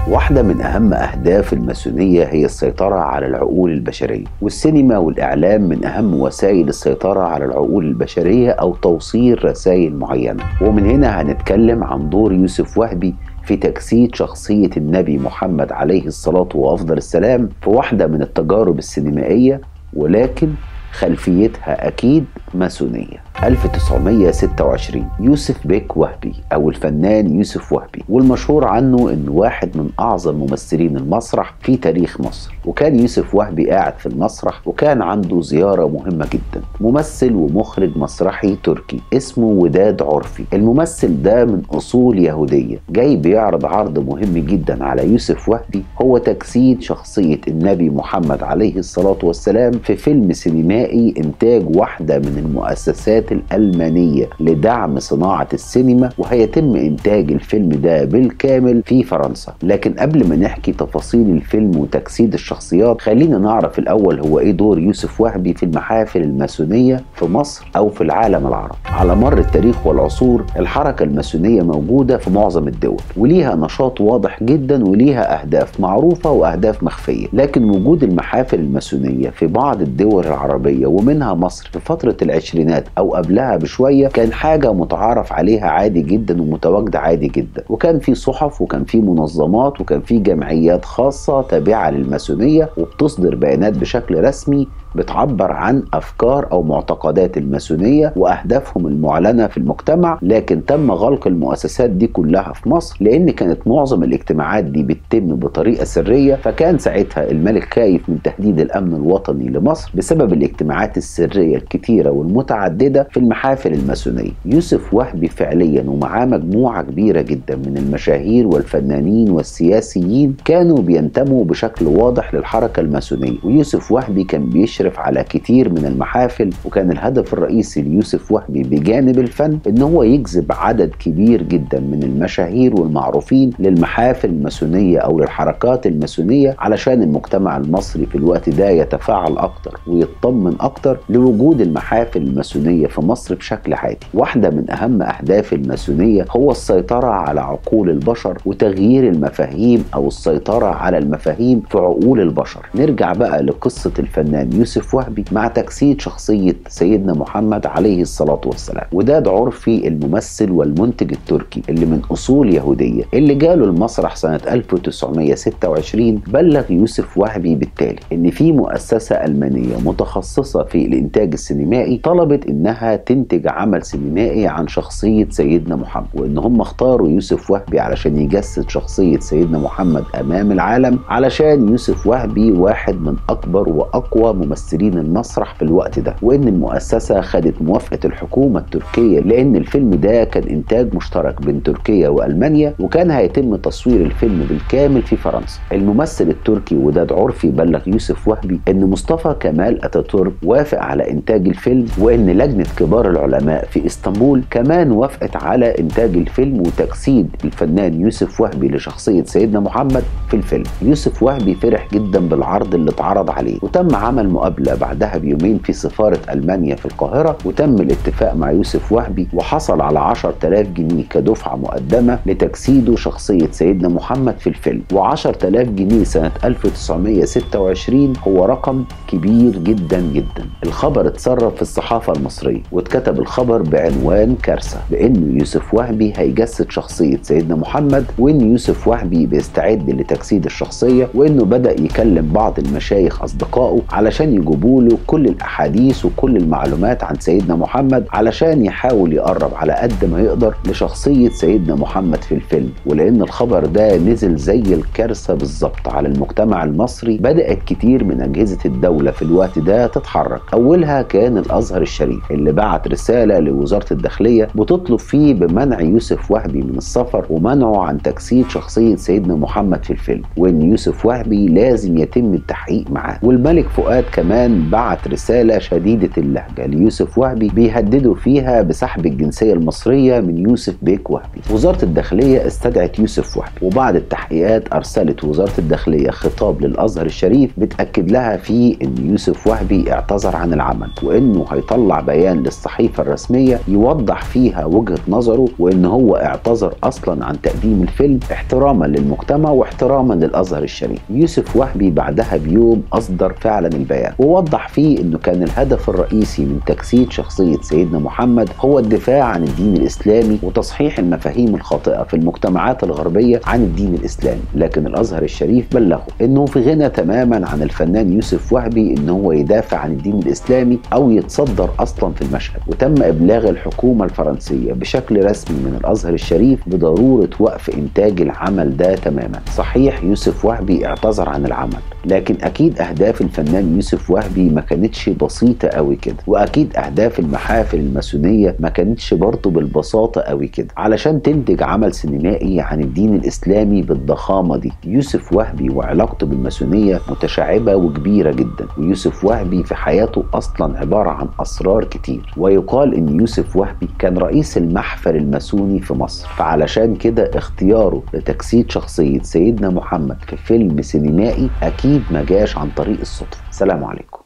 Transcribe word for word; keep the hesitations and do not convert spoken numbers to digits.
واحدة من أهم أهداف الماسونية هي السيطرة على العقول البشرية، والسينما والإعلام من أهم وسائل السيطرة على العقول البشرية أو توصيل رسائل معينة. ومن هنا هنتكلم عن دور يوسف وهبي في تجسيد شخصية النبي محمد عليه الصلاة وأفضل السلام في واحدة من التجارب السينمائية، ولكن خلفيتها أكيد ماسونية. ألف وتسعمائة وستة وعشرين يوسف بيك وهبي أو الفنان يوسف وهبي، والمشهور عنه إنه واحد من أعظم ممثلين المسرح في تاريخ مصر. وكان يوسف وهبي قاعد في المسرح وكان عنده زيارة مهمة جدا، ممثل ومخرج مسرحي تركي اسمه وداد عرفي. الممثل ده من أصول يهودية، جاي بيعرض عرض مهم جدا على يوسف وهبي، هو تجسيد شخصية النبي محمد عليه الصلاة والسلام في فيلم سينمائي إنتاج واحدة من المؤسسات الألمانية لدعم صناعة السينما، وهيتم إنتاج الفيلم ده بالكامل في فرنسا. لكن قبل ما نحكي تفاصيل الفيلم وتجسيد الشخصيات، خلينا نعرف الأول هو إيه دور يوسف وهبي في المحافل الماسونية في مصر أو في العالم العربي. على مر التاريخ والعصور الحركة الماسونية موجودة في معظم الدول، وليها نشاط واضح جدا وليها أهداف معروفة وأهداف مخفية. لكن وجود المحافل الماسونية في بعض الدول العربية ومنها مصر في فترة العشرينات أو قبلها بشوية كان حاجة متعارف عليها عادي جدا ومتواجدة عادي جدا، وكان في صحف وكان في منظمات وكان في جمعيات خاصة تابعة للماسونية وبتصدر بيانات بشكل رسمي بتعبر عن أفكار أو معتقدات الماسونية وأهدافهم المعلنة في المجتمع. لكن تم غلق المؤسسات دي كلها في مصر لأن كانت معظم الاجتماعات دي بتتم بطريقة سرية، فكان ساعتها الملك خايف من تهديد الأمن الوطني لمصر بسبب الاجتماعات السرية الكتيرة والمتعددة في المحافل الماسونية. يوسف وهبي فعليا ومعاه مجموعة كبيرة جدا من المشاهير والفنانين والسياسيين كانوا بينتموا بشكل واضح للحركة الماسونية، ويوسف وهبي كان بيشرف على كتير من المحافل. وكان الهدف الرئيسي ليوسف وهبي بجانب الفن ان هو يجذب عدد كبير جدا من المشاهير والمعروفين للمحافل الماسونية او للحركات الماسونية، علشان المجتمع المصري في الوقت ده يتفاعل اكتر ويطمن اكتر لوجود المحافل الماسونية في مصر بشكل عادي. واحدة من اهم اهداف الماسونية هو السيطرة على عقول البشر وتغيير المفاهيم او السيطرة على المفاهيم في عقول البشر. نرجع بقى لقصة الفنان يوسف وهبي مع تجسيد شخصية سيدنا محمد عليه الصلاة والسلام. وداد عرفي الممثل والمنتج التركي اللي من أصول يهودية اللي جاله المسرح سنة ألف وتسعمائة وستة وعشرين بلغ يوسف وهبي بالتالي إن في مؤسسة ألمانية متخصصة في الإنتاج السينمائي طلبت إنها تنتج عمل سينمائي عن شخصية سيدنا محمد، وإن هم اختاروا يوسف وهبي علشان يجسد شخصية سيدنا محمد أمام العالم، علشان يوسف وهبي واحد من أكبر وأقوى ممثلين المسرح في الوقت ده. وإن المؤسسة خدت موافقة الحكومة التركية لأن الفيلم ده كان إنتاج مشترك بين تركيا وألمانيا، وكان هيتم تصوير الفيلم بالكامل في فرنسا. الممثل التركي وداد عرفي بلغ يوسف وهبي إن مصطفى كمال أتاتورك وافق على إنتاج الفيلم، وإن لجنة كبار العلماء في إسطنبول كمان وافقت على إنتاج الفيلم وتجسيد الفنان يوسف وهبي لشخصية سيدنا محمد في الفيلم. يوسف وهبي فرح جدا بالعرض اللي اتعرض عليه، وتم عمل مقابلة بعدها بيومين في سفارة ألمانيا في القاهرة، وتم الاتفاق مع يوسف وهبي وحصل على عشرة آلاف جنيه كدفعة مقدمة لتجسيده شخصية سيدنا محمد في الفيلم. وعشرة آلاف جنيه سنة ألف وتسعمائة وستة وعشرين هو رقم كبير جدا جدا. الخبر اتسرب في الصحافة المصرية واتكتب الخبر بعنوان كارثة، بأن يوسف وهبي هيجسد شخصية سيدنا محمد، وأن يوسف وهبي بيستعد لتجسيد الشخصية، وأنه بدأ يكلم بعض المشايخ أصدقائه علشان يجيبوا له كل الأحاديث وكل المعلومات عن سيدنا محمد علشان يحاول يقرب على قد ما يقدر لشخصية سيدنا محمد في الفيلم. ولأن الخبر ده نزل زي الكارثة بالظبط على المجتمع المصري، بدأت كتير من أجهزة الدولة في الوقت ده تتحرك. أولها كان الأزهر الشريف اللي بعت رسالة لوزارة الداخلية بتطلب فيه بمنع يوسف وهبي من السفر ومنعه عن تجسيد شخصية سيدنا محمد في الفيلم، وإن يوسف وهبي لازم يتم التحقيق معاه. والملك فؤاد كمان كمان بعت رسالة شديدة اللهجة ليوسف وهبي بيهددوا فيها بسحب الجنسية المصرية من يوسف بيك وهبي. وزارة الداخلية استدعت يوسف وهبي، وبعد التحقيقات أرسلت وزارة الداخلية خطاب للأزهر الشريف بتأكد لها فيه إن يوسف وهبي اعتذر عن العمل، وإنه هيطلع بيان للصحيفة الرسمية يوضح فيها وجهة نظره، وإن هو اعتذر أصلا عن تقديم الفيلم احتراما للمجتمع واحتراما للأزهر الشريف. يوسف وهبي بعدها بيوم أصدر فعلا البيان، ووضح فيه إنه كان الهدف الرئيسي من تجسيد شخصية سيدنا محمد هو الدفاع عن الدين الإسلامي وتصحيح المفاهيم الخاطئة في المجتمعات الغربية عن الدين الإسلامي. لكن الأزهر الشريف بلغه إنه في غنى تماما عن الفنان يوسف وهبي إن هو يدافع عن الدين الإسلامي أو يتصدر أصلا في المشهد. وتم إبلاغ الحكومة الفرنسية بشكل رسمي من الأزهر الشريف بضرورة وقف إنتاج العمل ده تماما. صحيح يوسف وهبي اعتذر عن العمل، لكن أكيد أهداف الفنان يوسف وهبي ما كانتش بسيطة قوي كده، وأكيد أهداف المحافل الماسونية ما كانتش برضه بالبساطة قوي كده علشان تنتج عمل سينمائي عن الدين الإسلامي بالضخامة دي. يوسف وهبي وعلاقته بالماسونية متشعبة وكبيرة جدا، ويوسف وهبي في حياته أصلا عبارة عن أسرار كتير. ويقال إن يوسف وهبي كان رئيس المحفل الماسوني في مصر، فعلشان كده اختياره لتجسيد شخصية سيدنا محمد في فيلم سينمائي أكيد ما جاش عن طريق الصدفة. سلام عليكم.